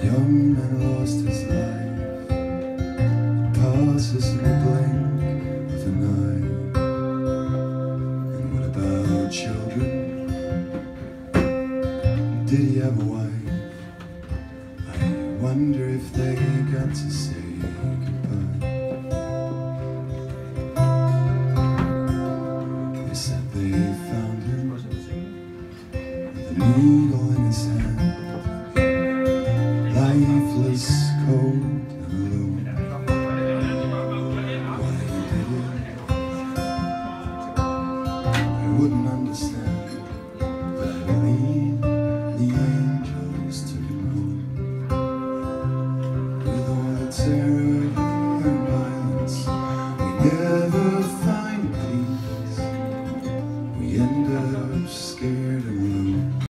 young man lost his life. It passes in the blink of an eye. And what about children? Did he have a wife? I wonder if they got to say goodbye. They said they found him with a needle in his hand, lifeless, cold and alone. Why he did it, I wouldn't understand, but I believe the angels took him home. With all the terror and violence we never